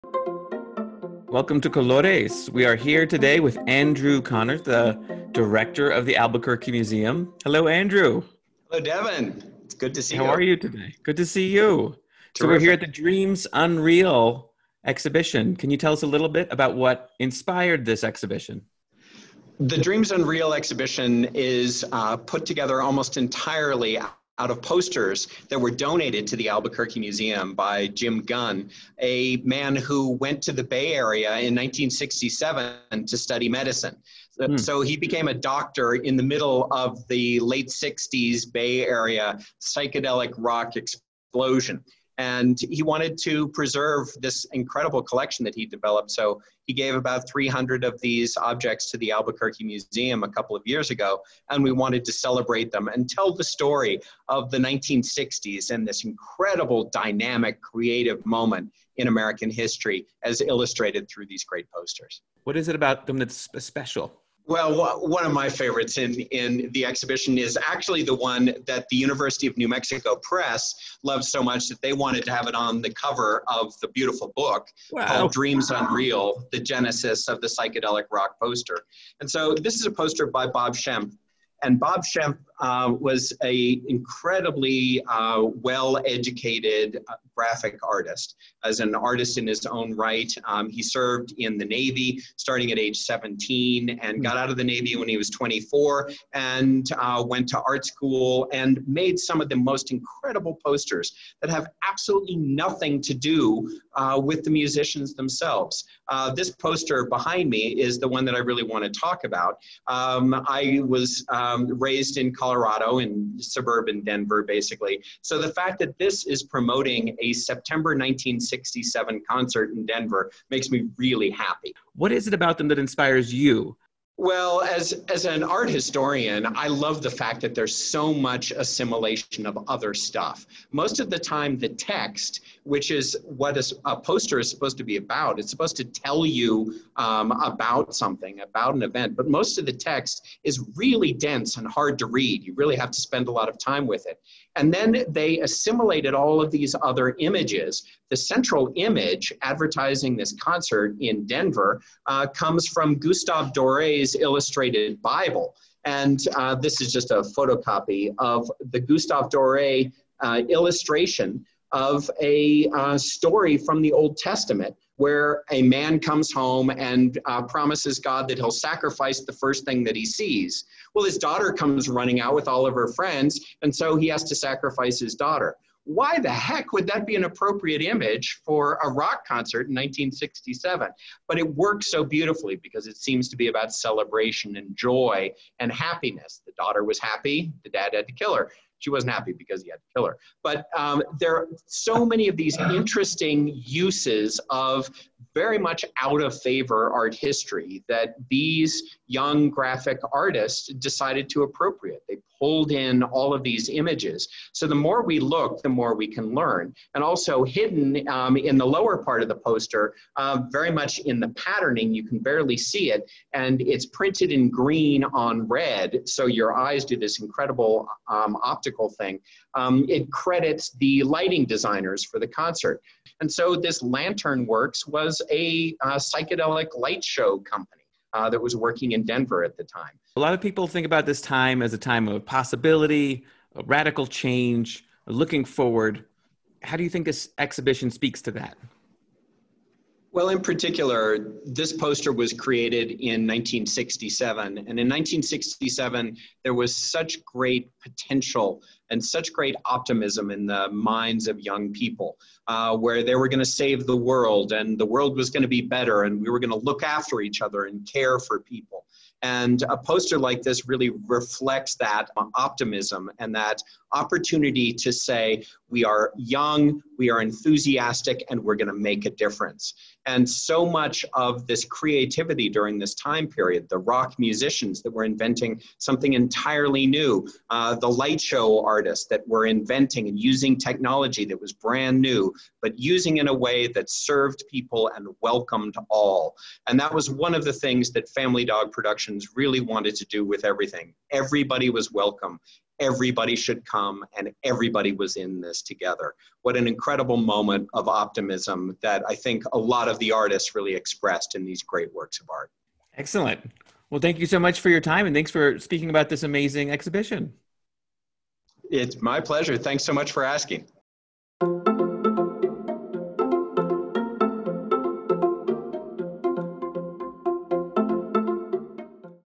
Welcome to Colores. We are here today with Andrew Connor, the director of the Albuquerque Museum. Hello, Andrew. Hello, Devin. It's good to see you. How are you today? Good to see you. Terrific. So we're here at the Dreams Unreal exhibition. Can you tell us a little bit about what inspired this exhibition? The Dreams Unreal exhibition is put together almost entirely out of posters that were donated to the Albuquerque Museum by Jim Gunn, a man who went to the Bay Area in 1967 to study medicine. So he became a doctor in the middle of the late 60s Bay Area psychedelic rock explosion. And he wanted to preserve this incredible collection that he developed. So he gave about 300 of these objects to the Albuquerque Museum a couple of years ago. And we wanted to celebrate them and tell the story of the 1960s and this incredible, dynamic, creative moment in American history as illustrated through these great posters. What is it about them that's special? Well, one of my favorites in the exhibition is actually the one that the University of New Mexico Press loves so much that they wanted to have it on the cover of the beautiful book called Dreams Unreal, the genesis of the psychedelic rock poster. And so this is a poster by Bob Schempf. And Bob Schempf was an incredibly well-educated graphic artist. As an artist in his own right, he served in the Navy starting at age 17 and got out of the Navy when he was 24 and went to art school and made some of the most incredible posters that have absolutely nothing to do with the musicians themselves. This poster behind me is the one that I really want to talk about. I was raised in Colorado, in suburban Denver, basically. So the fact that this is promoting a September 1967 concert in Denver makes me really happy. What is it about them that inspires you? Well, as an art historian, I love the fact that there's so much assimilation of other stuff. Most of the time, the text, which is what a poster is supposed to be about, it's supposed to tell you about something, about an event, but most of the text is really dense and hard to read. You really have to spend a lot of time with it. And then they assimilated all of these other images. The central image advertising this concert in Denver comes from Gustave Doré's illustrated Bible. And this is just a photocopy of the Gustave Doré illustration of a story from the Old Testament where a man comes home and promises God that he'll sacrifice the first thing that he sees. Well, his daughter comes running out with all of her friends, and so he has to sacrifice his daughter. Why the heck would that be an appropriate image for a rock concert in 1967? But it works so beautifully because it seems to be about celebration and joy and happiness. The daughter was happy, the dad had to kill her. She wasn't happy because he had to kill her. But there are so many of these interesting uses of very much out of favor art history that these young graphic artists decided to appropriate. They pulled in all of these images. So the more we look, the more we can learn. And also hidden in the lower part of the poster, very much in the patterning, you can barely see it, and it's printed in green on red, so your eyes do this incredible optical thing. It credits the lighting designers for the concert. And so this Lantern Works was a psychedelic light show company that was working in Denver at the time. A lot of people think about this time as a time of possibility, a radical change, looking forward. How do you think this exhibition speaks to that? Well, in particular, this poster was created in 1967. And in 1967, there was such great potential and such great optimism in the minds of young people, where they were going to save the world and the world was going to be better and we were going to look after each other and care for people. And a poster like this really reflects that optimism and that opportunity to say, we are young, we are enthusiastic, and we're going to make a difference. And so much of this creativity during this time period, the rock musicians that were inventing something entirely new, the light show artists that were inventing and using technology that was brand new, but using in a way that served people and welcomed all. And that was one of the things that Family Dog Productions really wanted to do with everything. Everybody was welcome. everybody should come and everybody was in this together. What an incredible moment of optimism that I think a lot of the artists really expressed in these great works of art. Excellent. Well, thank you so much for your time, and thanks for speaking about this amazing exhibition. It's my pleasure. Thanks so much for asking.